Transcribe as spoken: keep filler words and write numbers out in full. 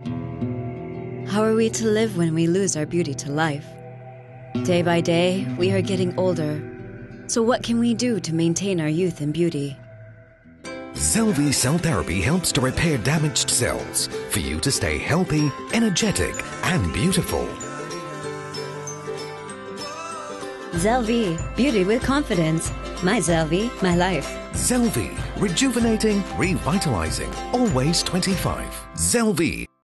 How are we to live when we lose our beauty to life? Day by day, we are getting older. So what can we do to maintain our youth and beauty? ZÉLL-V cell therapy helps to repair damaged cells for you to stay healthy, energetic, and beautiful. ZÉLL-V, beauty with confidence. My ZÉLL-V, my life. ZÉLL-V, rejuvenating, revitalizing, always twenty-five. ZÉLL-V.